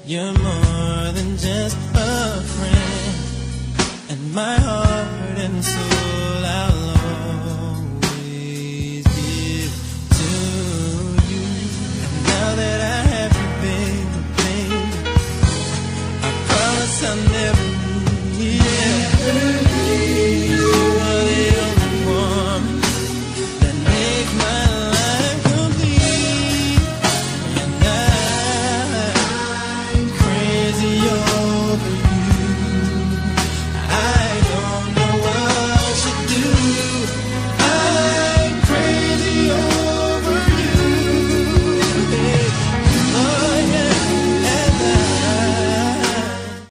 You're more than just a friend, and my heart and soul I'll always give to you. And now that I have you, baby, I promise I'll never leave.